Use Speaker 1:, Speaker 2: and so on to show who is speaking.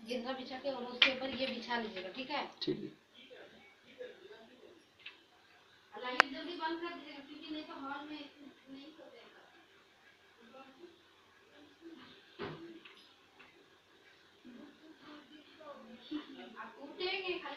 Speaker 1: गेंदा बिछा के और उसके ऊपर ये बिछा लीजिएगा, ठीक है?
Speaker 2: ठीक है।
Speaker 1: लाइट जल्दी बंद कर दीजिएगा क्योंकि नहीं तो हॉल में नहीं सोचेगा। आप उठेंगे